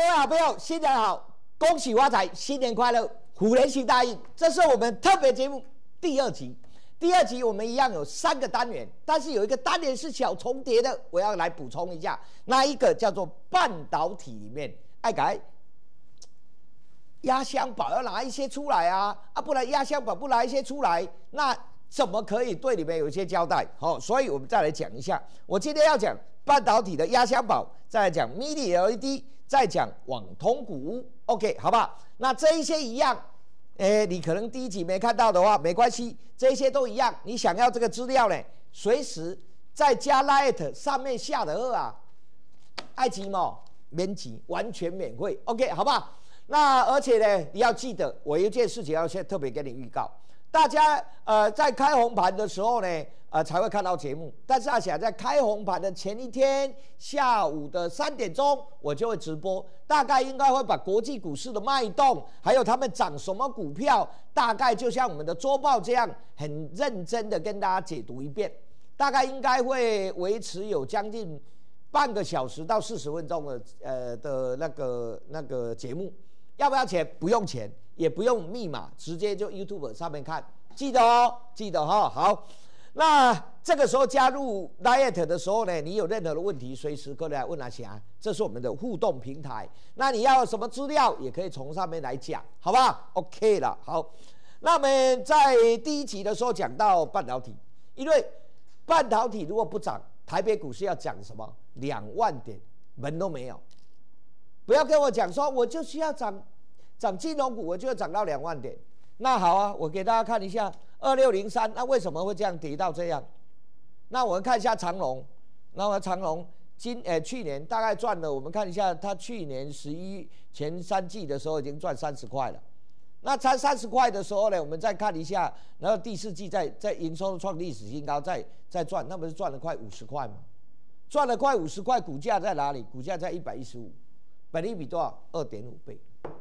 位好朋友，新年好，恭喜发财，新年快乐，虎年行大运。这是我们特别节目第2集。第2集我们一样有3个单元，但是有一个单元是小重叠的，我要来补充一下。那一个叫做半导体里面，爱改压箱宝要拿一些出来啊，不然压箱宝不拿一些出来，那怎么可以对你们有一些交代？所以我们再来讲一下。我今天要讲半导体的压箱宝，再来讲 Mini LED， 再讲网通股 ，OK， 好不好？那这一些一样，你可能第1集没看到的话，没关系，这些都一样。你想要这个资料呢，随时在加 Lite 上面下的2啊，爱奇嘛，免急，完全免费 ，OK， 好不好？那而且呢，你要记得，我有一件事情要先特别跟你预告。大家在开红盘的时候呢，才会看到节目。但是阿翔在开红盘的前一天下午的3点钟，我就会直播，大概应该会把国际股市的脉动，还有他们涨什么股票，大概就像我们的周报这样，很认真的跟大家解读一遍。大概应该会维持有将近半个小时到40分钟的那个节目。要不要钱？不用钱，也不用密码，直接就 YouTube 上面看，记得哦，记得哈。好，那这个时候加入 Lite 的时候呢，你有任何的问题，随时可以来问阿翔，这是我们的互动平台。那你要有什么资料，也可以从上面来讲，好不好 ？OK 了，好。那我们在第1集的时候讲到半导体，因为半导体如果不涨，台北股市要涨什么？2万点门都没有。不要跟我讲说，我就需要涨金融股，我就要涨到2万点。那好啊，我给大家看一下2603，那为什么会这样跌到这样？那我们看一下长荣，那么长荣去年大概赚了，我们看一下，它去年11前3季的时候已经赚30块了。那才30块的时候呢，我们再看一下，然后第4季在营收创历史新高，再赚，那不是赚了快50块吗？赚了快50块，股价在哪里？股价在115。本益比多少？2.5倍。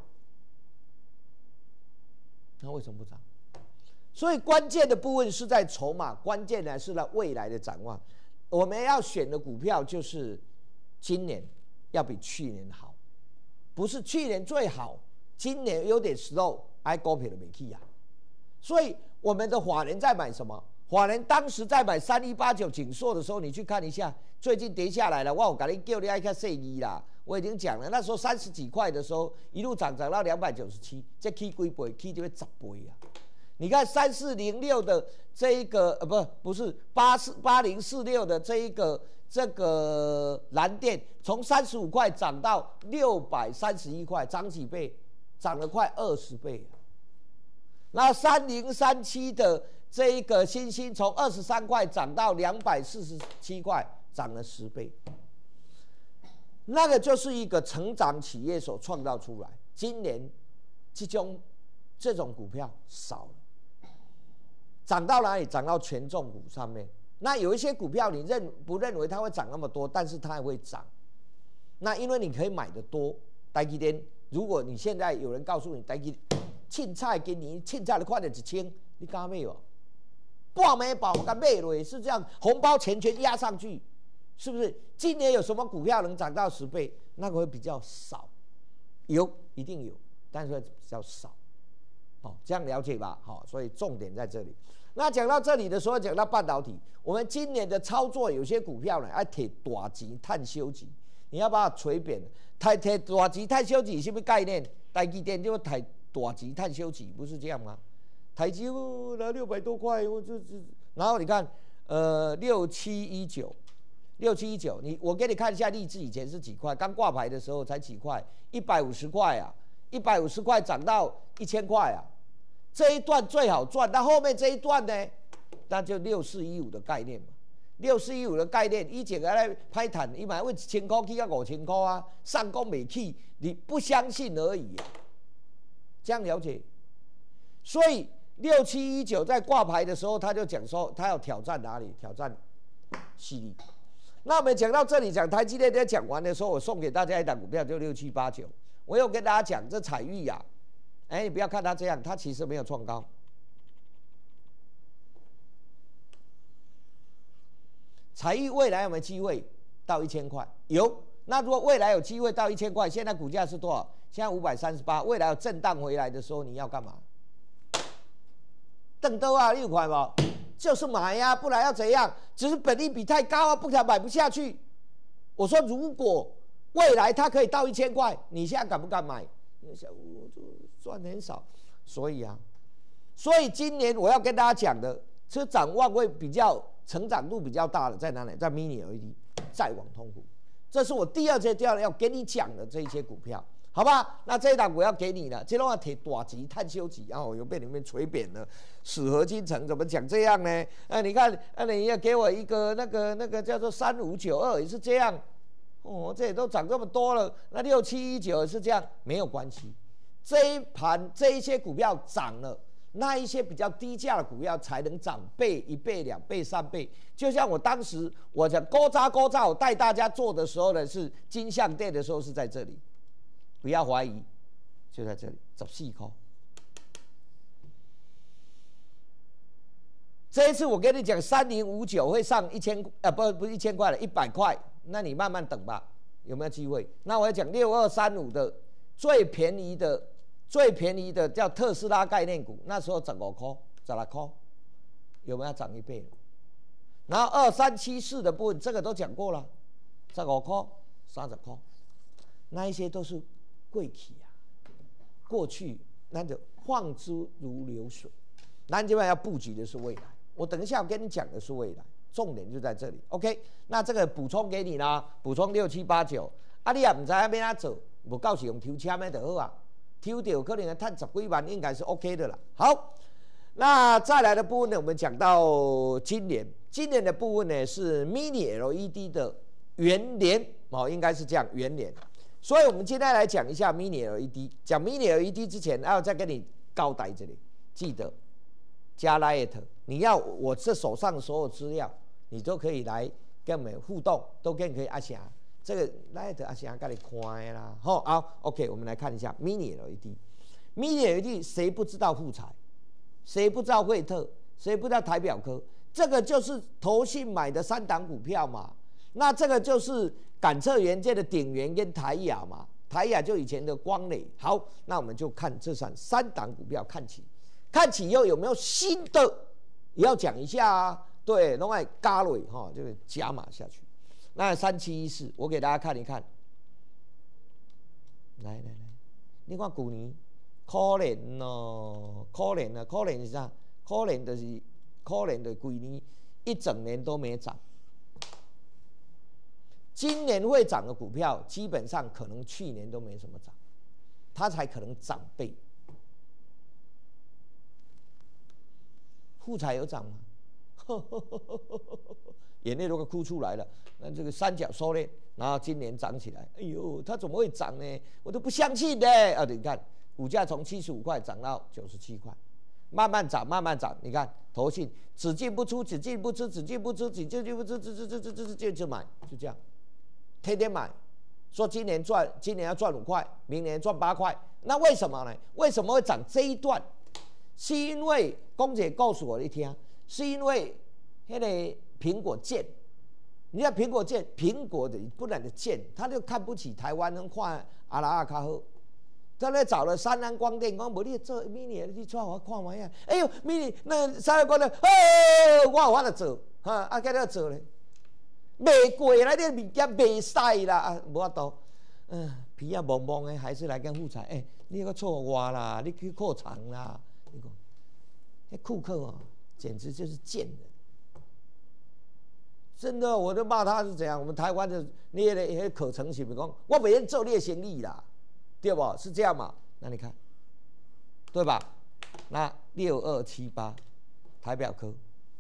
那为什么不涨？所以关键的部分是在筹码，关键呢是在未来的展望。我们要选的股票就是今年要比去年好，不是去年最好，今年有点 slow， 还股票都没去啊。所以我们的法人在买什么？法人当时在买3189景硕的时候，你去看一下，最近跌下来了。我跟你叫你爱看4.1啦，我已经讲了，那时候30几块的时候，一路涨到297，这起几倍？起就会10倍啊！你看3406的这一个不是8046的这个蓝电，从35块涨到631块，涨几倍？涨了快20倍啊！那3037的这一个新兴从23块涨到247块，涨了10倍。那个就是一个成长企业所创造出来。今年这种股票少了，涨到哪里？涨到权重股上面。那有一些股票你不认为它会涨那么多，但是它也会涨。那因为你可以买得多，台积电，如果你现在有人告诉你台积凊彩给你凊彩的快点1000，你敢买哦？半枚宝敢买落，是这样，红包钱全压上去，是不是？今年有什么股票能涨到10倍？那个会比较少，有一定有，但是会比较少。这样了解吧？所以重点在这里。那讲到这里的时候，讲到半导体，我们今年的操作有些股票呢，要摕大钱探休息，你要把它捶扁。摕大钱探休息是不是概念？台积电就摕大钱探休息，不是这样吗？台积拿600多块，然后你看6719，我给你看一下励志以前是几块，刚挂牌的时候才几块，150块啊，150块涨到1000块啊，这一段最好赚，那后面这一段呢，那就6415的概念嘛。6415的概念，以前来拍谈，伊买为1000块起到5000块啊，上攻没起，你不相信而已啊。这样了解？所以6719在挂牌的时候，他就讲说他要挑战哪里？挑战矽力。那我们讲到这里，讲台积电在讲完的时候，我送给大家一档股票，就6789。我有跟大家讲，这彩玉啊，你不要看它这样，它其实没有创高。彩玉未来有没有机会到1000块？有， 那如果未来有机会到1000块，现在股价是多少？现在538，未来有震荡回来的时候，你要干嘛？等到啊，6块吧，就是买呀、不然要怎样？只是本益比太高啊，不然买不下去。我说，如果未来它可以到1000块，你现在敢不敢买？你想，我就赚很少，所以今年我要跟大家讲的，是展望会比较成长度比较大的，在哪里？在 mini LED， 再网通股，这是我第二阶段要跟你讲的这一些股票。好吧，那这一档我要给你了，这种要提大级、探休级，然后又被你们捶扁了。死合金城怎么讲这样呢？你看，你要给我一个那个叫做3592也是这样，哦，这也都涨这么多了。那6719也是这样，没有关系。这一盘这一些股票涨了，那一些比较低价的股票才能涨倍、1倍、2倍、3倍。就像我当时我讲高渣，我带大家做的时候呢，是金像店的时候是在这里。不要怀疑，就在这里14块。这一次我跟你讲，3059会上1000，不是1000块了，100块，那你慢慢等吧，有没有机会？那我要讲6235的最便宜的叫特斯拉概念股，那时候15块、16块，有没有涨1倍了？然后2374的部分，这个都讲过了，15块、30块，那一些都是过去啊，过去那就放之如流水。咱今晚要布局的是未来，我等一下我跟你讲的是未来，重点就在这里。OK， 那这个补充给你啦，补充6789。啊，你也唔知要怎做，无到时用抽签的就好啊，抽到可能赚10几万，应该是 OK 的啦。好，那再来的部分呢，我们讲到今年的部分呢是 Mini LED 的元年哦，应该是这样元年。所以，我们今天来讲一下 Mini LED。讲 Mini LED 之前，要再跟你交代这里，记得加 Light。你要我这手上所有资料，你都可以来跟我们互动，都可以阿霞。这个 Light 阿霞跟你看啦。好 ，OK， 我们来看一下 Mini LED。Mini LED 谁不知道富彩？谁不知道惠特？谁不知道台表科？这个就是投信买的3档股票嘛。那这个就是感测元件的鼎元跟台亚嘛，台亚就以前的光磊。好，那我们就看这3档股票看起又有没有新的，也要讲一下啊。对，弄来加瑞哈，就是加码下去。那3714，我给大家看一看。来，你看去年可怜哦，可怜是啥？可怜的去年一整年都没涨。今年会涨的股票，基本上可能去年都没什么涨，它才可能涨倍。富彩有涨吗？眼泪都快哭出来了。那这个三角收敛，然后今年涨起来，哎呦，它怎么会涨呢？我都不相信的。啊，你看股价从75块涨到97块，慢慢涨。你看投信只进不出，只进不出，只买，就这样。天天买，说今年要赚5块，明年赚8块，那为什么呢？为什么会涨这一段？是因为公姐告诉我一听，是因为那个苹果贱，你看苹果贱，苹果的不然的贱，他就看不起台湾人，看阿拉阿卡好，他来找了三安光电，讲无你做 mini， 你出我看嘛呀？哎呦 ，mini 那三安光电，我有法度做，啊，该要做咧。卖过啦，这物件卖晒啦，啊，无法度，皮啊蒙蒙的，还是来跟富彩，你个错我啦，你去扩厂啦，你讲，那库克哦，简直就是贱人，真的，我就骂他是怎样，我们台湾的那些可成是不讲，我每天做劣生意啦，对不？是这样嘛？那你看，对吧？那6278台表科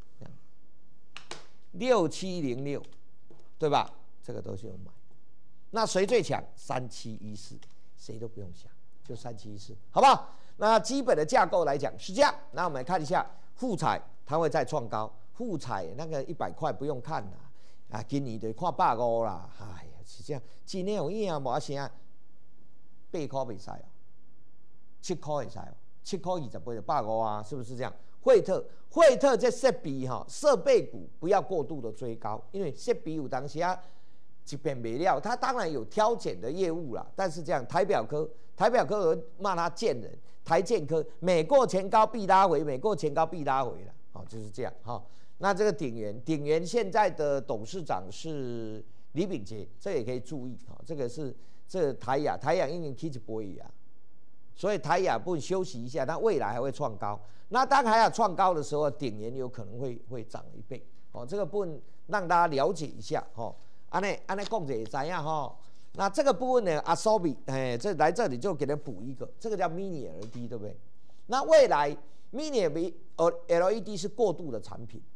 ，6706。对吧？这个都是有买。那谁最强？3714，谁都不用想，就3714，好不好？那基本的架构来讲是这样。那我们来看一下富彩，它会再创高。富彩那个100块不用看啦，今年就看150啦。哎呀，是这样。今年有影无啥，8块袂使哦，7块会使哦，7块28就150啊，是不是这样？惠特这设备股不要过度的追高，因为设备有当时一片没料，它当然有挑拣的业务啦，但是这样台表科有人骂他贱人，台建科每过前高必拉回，每过前高必拉回了，好，就是这样哈。那这个鼎元现在的董事长是李秉杰，这也可以注意哈，这个台亚已经起一波啊，所以台亚不休息一下，它未来还会创高。那当台亚创高的时候，鼎元有可能会涨1倍，哦，这个部分让大家了解一下哈。安内讲者也知样哈。那这个部分呢，阿 Sobi， 这来这里就给它补一个，这个叫 Mini LED， 对不对？那未来 Mini LED 是过渡的产品，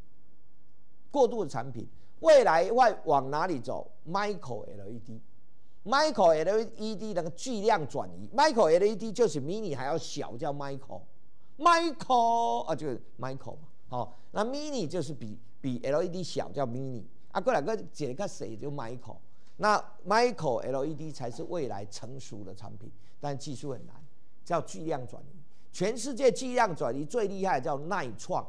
未来会往哪里走 ？Micro LED。Micro LED 那个巨量转移 ，Micro LED 就是 mini 还要小，叫 micro 啊，就是 micro 嘛，哦，那 mini 就是比 LED 小，叫 mini 啊，过来个解个谁就 micro， 那 micro LED 才是未来成熟的产品，但技术很难，叫巨量转移。全世界巨量转移最厉害的叫耐创。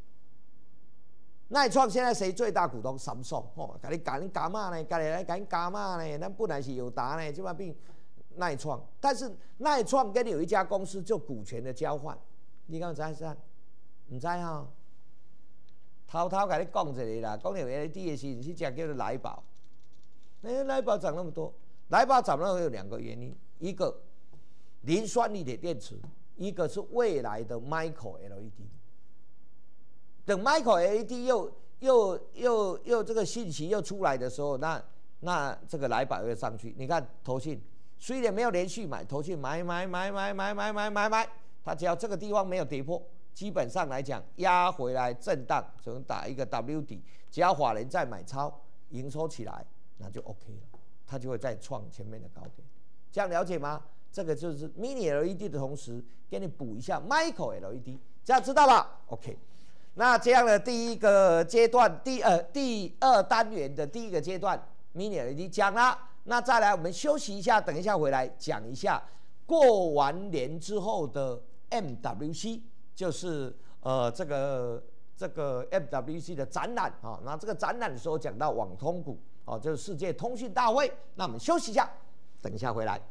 耐创现在谁最大股东？Samsung，哦，给你加码呢，给你加码呢，咱本来是友达呢，这把变耐创，但是耐创跟有一家公司做股权的交换，你敢知道？唔知哈？偷偷给你讲一下啦，讲到 LED 的时，是讲叫做来宝，来宝涨那么多，来宝涨那么多有2个原因，一个磷酸锂铁电池，一个是未来的 Micro LED。等 Micro LED 又这个信息又出来的时候，那这个来宝又上去。你看投信虽然没有连续买，投信买，它只要这个地方没有跌破，基本上来讲压回来震荡，只能打一个 W 底，只要法人再买超，营收起来，那就 OK 了，它就会再创前面的高点。这样了解吗？这个就是 Mini LED 的同时，给你补一下 Micro LED， 这样知道吧 ？OK。那这样的第一个阶段，第二单元的第一个阶段 ，Mini LED 讲了。那再来，我们休息一下，等一下回来讲一下过完年之后的 MWC， 就是这个 MWC 的展览啊。那这个展览的时候讲到网通股啊，就是世界通讯大会。那我们休息一下，等一下回来。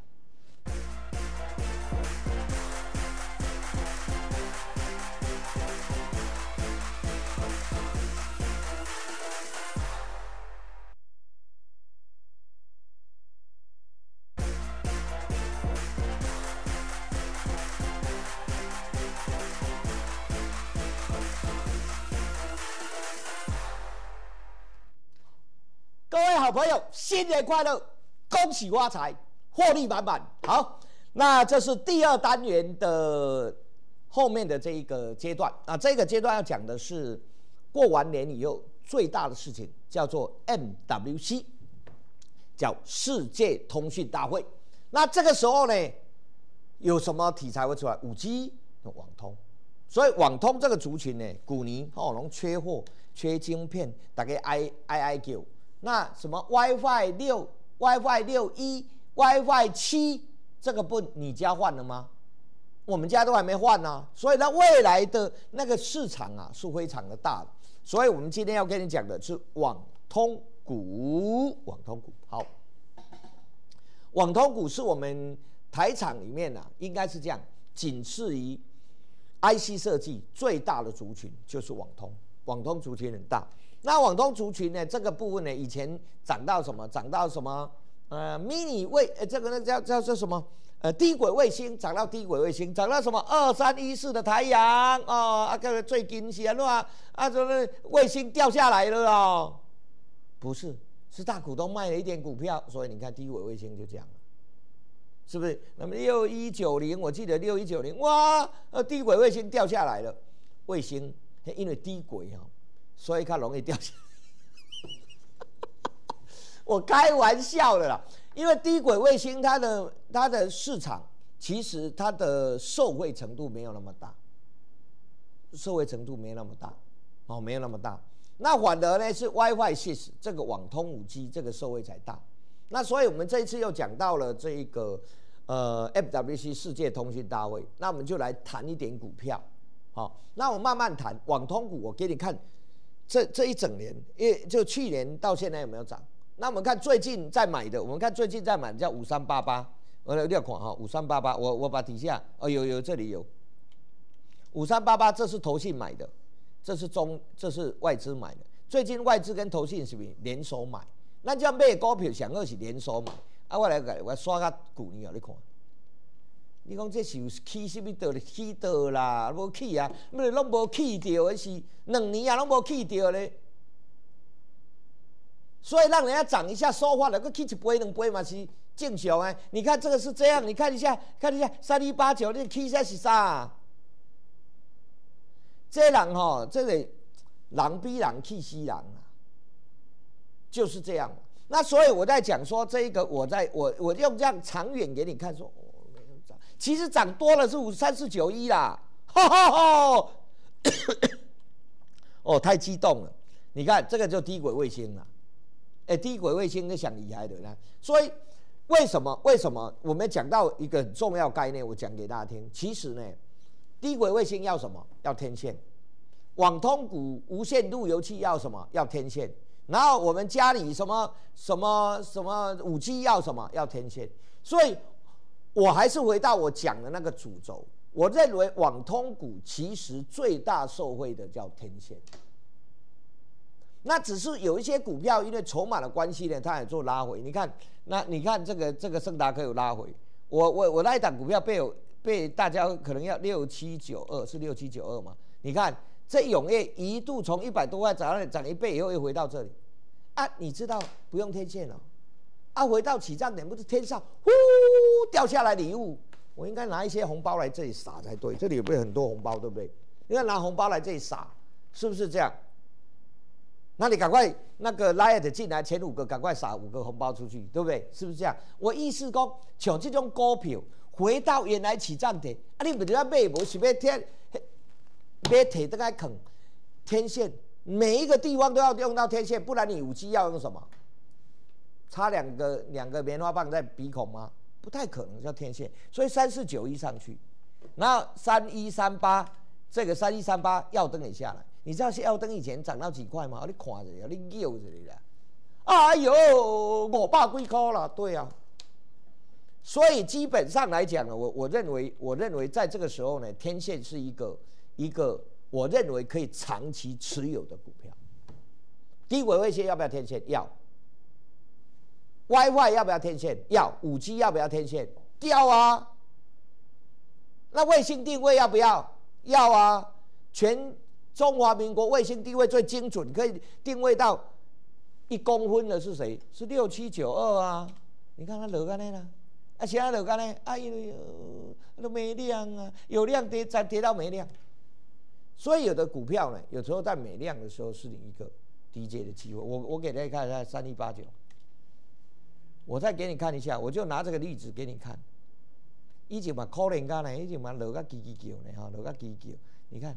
各位好朋友，新年快乐，恭喜发财，获利满满。好，那这是第二单元的后面的这一个阶段啊，这个阶段要讲的是过完年以后最大的事情，叫做 MWC， 叫世界通讯大会。那这个时候呢，有什么题材会出来？5G、网通。所以网通这个族群呢，去年拢缺货、缺晶片，大家哀叫。那什么 WiFi 6、WiFi 6E、WiFi 7，这个不你家换了吗？我们家都还没换呢，所以呢，未来的那个市场啊是非常的大的。所以我们今天要跟你讲的是网通股，好，网通股是我们台厂里面啊，应该是这样，仅次于 IC 设计最大的族群就是网通族群很大。那网通族群呢，这个部分呢，以前涨到什么？mini 这个叫什么？低轨卫星涨到低轨卫星，涨到什么2314的太阳哦，最近是安怎这个卫星掉下来了哦？不是，是大股东卖了一点股票，所以你看低轨卫星就这样了，是不是？那么6190，我记得6190，哇，低轨卫星掉下来了，卫星因为低轨哈。所以它容易掉下来，我开玩笑的啦。因为低轨卫星它的市场其实它的受惠程度没有那么大，没有那么大。那反而呢是 WiFi 6这个网通5G 这个受惠才大。那所以我们这一次又讲到了这一个MWC 世界通讯大会，那我们就来谈一点股票。好，那我慢慢谈网通股，我给你看。这一整年，就去年到现在有没有涨？ 那我们看最近在买的，我们看最近在买的叫5388，我来看哈，5388，我把底下有这里有5388，这是投信买的，这是外资买的。最近外资跟投信是不是联手买？咱这买股票上好是联手买。我来我刷较旧年你看。你讲这是有起什么道理？起道啦，无起啊，拢无起到的是2年啊，拢无起到咧。所以让人家涨一下收发了，个起一杯2杯嘛是正常啊。你看这个是这样，你看一下3189，这起下是啥？这人吼，这个人比人气死人啊，就是这样。那所以我在讲说这一个，我用这样长远给你看说，没有涨，其实涨多了是53491啦，哦，太激动了。你看这个就低轨卫星了。低轨卫星就想厉害的啦，所以为什么我们讲到一个很重要概念，我讲给大家听。其实呢，低轨卫星要什么？要天线。网通股无线路由器要什么？要天线。然后我们家里什么5G 要什么？要天线。所以我还是回到我讲的那个主轴，我认为网通股其实最大受惠的叫天线。那只是有一些股票因为筹码的关系呢，它也做拉回。你看这个盛达科有拉回。我那一档股票被大家可能要6792，是6792嘛？你看这永业一度从100多块涨1倍以后又回到这里啊！你知道不用天线了啊，回到起涨点不是天上呼掉下来礼物，我应该拿一些红包来这里撒才对。这里有没有很多红包，对不对？应该拿红包来这里撒，是不是这样？那你赶快那个 Light 进来前5个，赶快撒5个红包出去，对不对？是不是这样？我意思说，像这种股票回到原来起涨点，啊，你不得要买，无想要天，买提得来啃天线，每一个地方都要用到天线，不然你5G要用什么？插两个棉花棒在鼻孔吗？不太可能叫天线，所以3491上去，然后3138这个3138耀灯也下来。你知道耀灯以前涨到几块吗？你看着，你叫着你啦。哎呦，500几块啦，对啊。所以基本上来讲呢，我认为在这个时候呢，天线是一个我认为可以长期持有的股票。低轨卫星要不要天线？要。WiFi 要不要天线？要。5G 要不要天线？要啊。那卫星定位要不要？要啊。全中华民国卫星定位最精准，可以定位到1公分的是谁？是6792啊！你看它落干呢啦，啊，现在落干呢？哎呦，都没量啊，有量再跌到没量。所以有的股票呢，有时候在没量的时候是你一个低阶的机会。我给大家看一下3189，我再给你看一下，我就拿这个例子给你看。以前嘛可怜干呢，以前嘛落个叽叽叫呢，哈，落个叽叽叫，你看。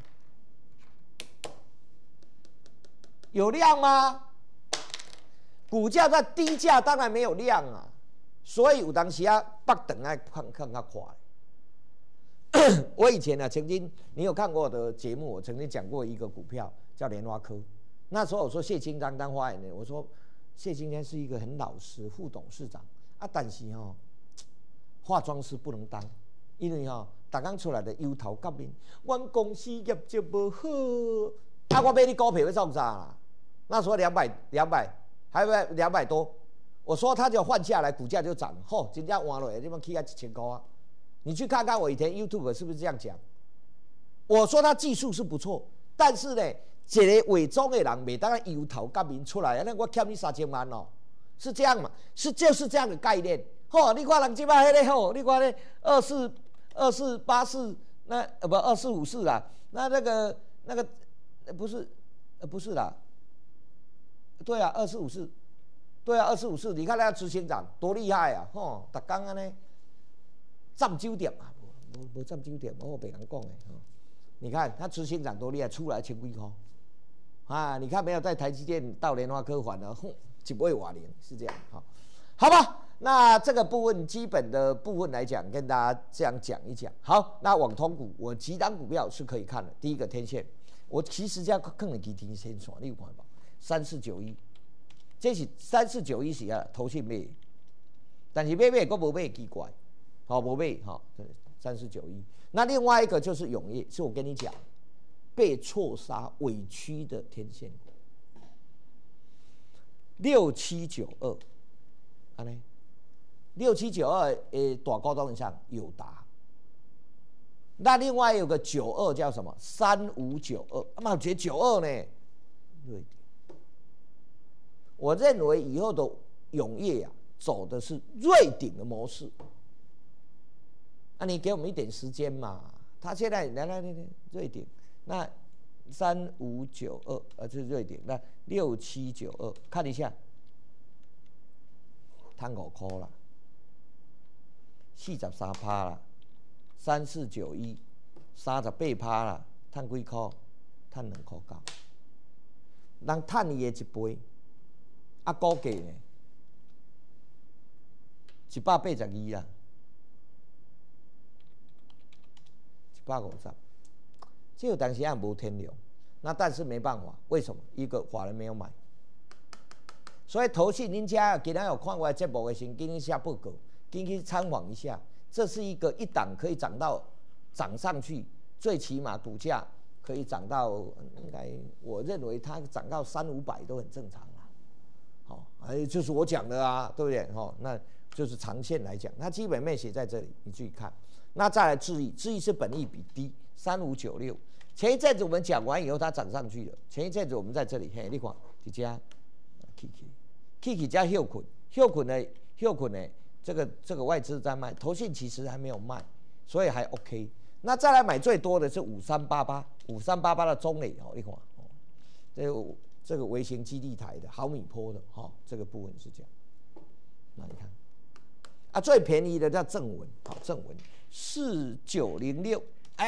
有量吗？股价在低价当然没有量啊，所以有当时啊，北等爱看较快。我以前呢，曾经你有看过我的节目，我曾经讲过一个股票叫联发科。那时候我说谢清章当发言人，我说谢清章是一个很老实副董事长啊，但是化妆师不能当，因为大刚出来的忧头革面，阮公司业绩不好，啊，我买你股票要创啥啦？那时候200，还有200多，我说他就换下来，股价就涨，吼，真正换落来，这边起啊1000块啊！你去看看我以前 YouTube 是不是这样讲？我说他技术是不错，但是呢，一个伪装的人袂当忧头革面出来，那我欠你3000万哦，是这样嘛？就是这样的概念。吼，你看人这摆迄个吼，你看咧2484，那不2454啦，那个不是啦。对啊，2454，对啊，2454，你看那执行长多厉害啊！吼，逐工安尼占酒店啊，无占酒店，我别人讲的。你看他执行长多厉害，出来1000几块啊！你看没有在台积电到联发科还了，哼，1倍瓦零是这样哈。好吧，那这个部分基本的部分来讲，跟大家这样讲一讲。好，那网通股我几档股票是可以看的。第一个天线，我其实这样看了几天线线，你有看吧？3491， 这是3491是啊，投信买，但是买佫无买奇怪，好无买哈，3491。那另外一个就是永业，是我跟你讲被错杀委屈的天线股，6792，安尼，6792大高档以上友达。那另外有个92叫什么？3592，嘛觉92呢？瑞典。我认为以后的永业啊，走的是瑞鼎的模式。你给我们一点时间嘛？他现在来，瑞鼎，那3592，这是瑞鼎，那6792，看一下，赚5块啦，43%啦。3491，38%啦，赚几块？赚2块9。人赚伊的1倍，啊，股价呢？182啦，150，这有当时也无天良，那但是没办法，为什么？一个法人没有买，所以投信恁家今天有看我节目的时候，紧去下报告，紧去参访一下。这是一个档可以涨上去，最起码股价可以涨到，应该我认为它涨到300-500都很正常啦。好，就是我讲的啊，对不对？那就是长线来讲，它基本面写在这里，你注意看。那再来智易是本益比低，3596。前一阵子我们讲完以后，它涨上去了。前一阵子我们在这里，你看这家 Kiki 加休困呢。这个外资在卖，投信其实还没有卖，所以还 OK。那再来买最多的是5388的中磊你看这个微型基地台的毫米波的这个部分是这样。那你看啊，最便宜的叫正文4906，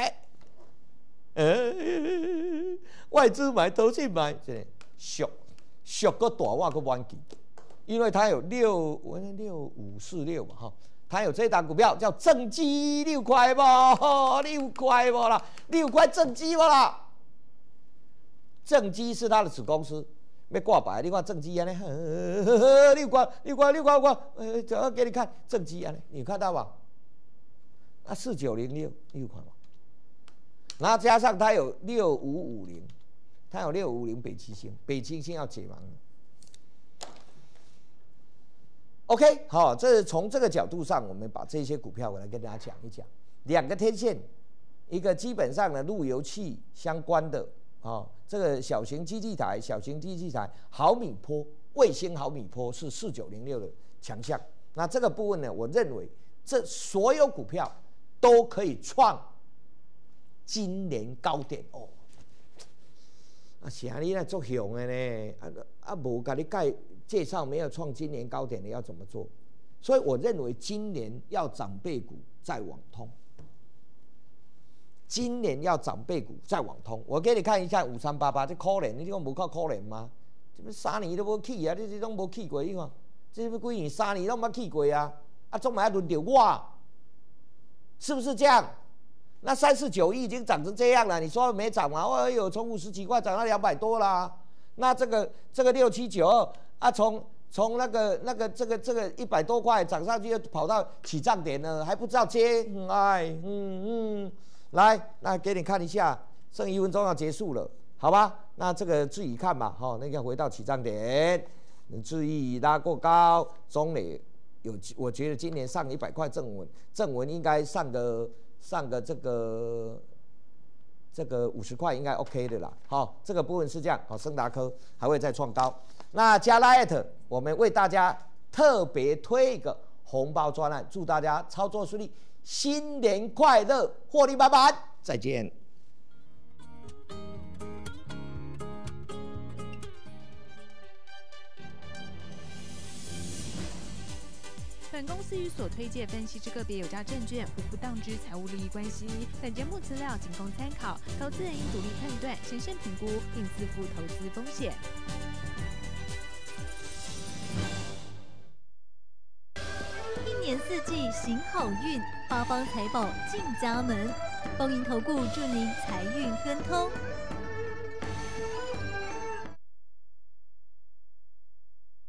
外资买，投信买，这俗个大我个忘记。因为它有6546嘛它有这档股票叫正基6块不？6块不啦？6块正基不啦？正基是它的子公司，要挂牌，你看正基啊呢，6块，我给你看正基啊呢，你看到吧？4906 6块嘛，然后加上它有6550，它有6550北七星要解盲了。OK， 好，这是从这个角度上，我们把这些股票我来跟大家讲一讲。2个天线，一个基本上的路由器相关的这个小型基地台毫米波卫星毫米波是4906的强项。那这个部分呢，我认为这所有股票都可以创今年高点哦。啥你来作雄的呢？无甲你介绍没有创今年高点的要怎么做？所以我认为今年要长辈股再网通。今年要长辈股再网通，我给你看一下5388，这可怜，你讲无够可怜吗？这不3年都无去啊，你拢无去过，你看，这不几年3年拢冇去过啊？总嘛要轮到我，是不是这样？那3491已经涨成这样了，你说没涨吗？从50几块涨到200多啦。那这个6792。从那个这个100多块涨上去，又跑到起涨点了，还不知道接，来给你看一下，剩1分钟要结束了，好吧？那这个自己看吧，那个回到起涨点，注意拉过高，中磊我觉得今年上100块正文应该上个这个50块应该 OK 的啦，这个部分是这样，昇達科还会再创高。那加拉艾特，我们为大家特别推一个红包专案，祝大家操作顺利，新年快乐，获利满满，再见。 本公司与所推介分析之个别有价证券无不当之财务利益关系。本节目资料仅供参考，投资人应独立判断、审慎评估，并自负投资风险。 一年四季行好运，八方财宝进家门。丰盈投顾祝您财运亨通。